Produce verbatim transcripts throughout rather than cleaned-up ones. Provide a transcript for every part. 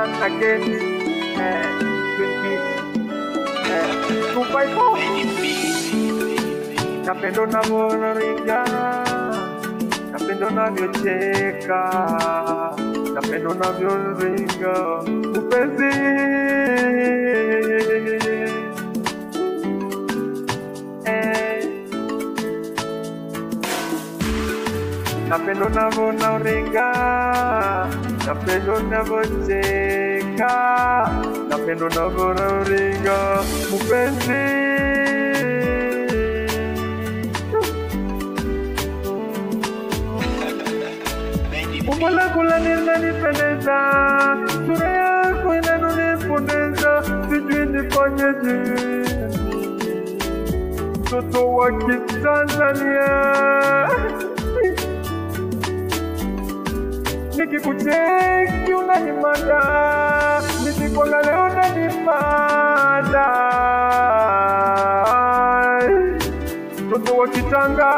Babachila again. Eh, twenty. Eh, two by four. Napendo unavyoringa, napendo unavyocheka, napendo unavyoringa mpenzi. Eh, napendo unavyoringa, napendo unavyocheka, napendo unavyoringa mpenzi. Umbo lako linanipendeza, sura yako inanipendeza, sijui nifanyeje. Mtoto wa Kitanzania, nikikucheki unanimada, nikikuangalia unanimada. Mtoto wa Kitanga,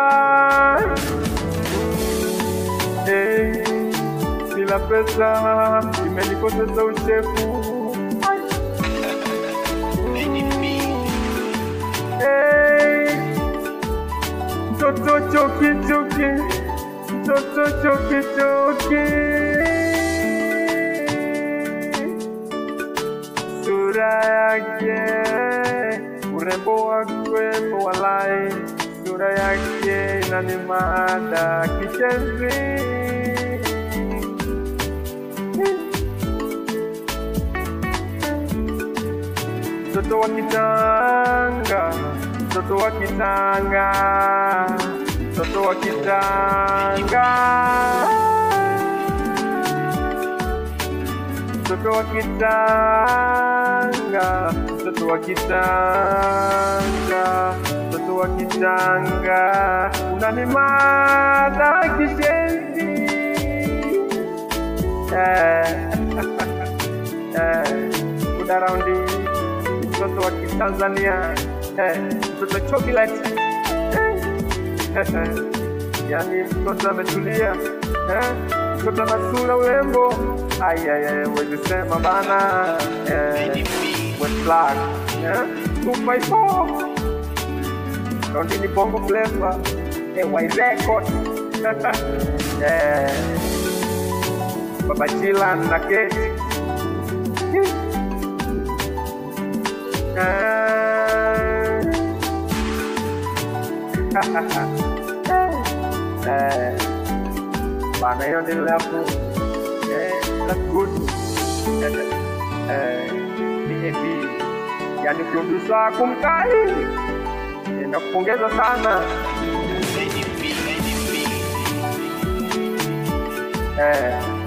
hey, bila pesa imenikosesha uchefu. Hey, mtoto choki choki, mtoto choki choki, sura yake, urembo wake walai, sura yake inanimada kishenzi. Mtoto wa Kitanga, mtoto wa Kitanga, mtoto wa Kitanga, mtoto wa Kitanga, mtoto wa Kitanga, mtoto wa Kitanga, unanimada kishenzi. Eh, eh, kuda raundi. Mtoto wa Kitanzania, eh, mtoto chocolate, eh, yani mtoto ametulia, eh, mtoto na sura urembo, ay ay ay, wezi sema bana, eh, wet flag, eh, two by four, Rondini Bongo Flavor, eh, Y Record, eh, Babachila na Kate. Eh, bana hiyo ndio hapo. Eh, that's good. Eh, D A B, yani producer kumkali. Ninakupongeza sana. Eh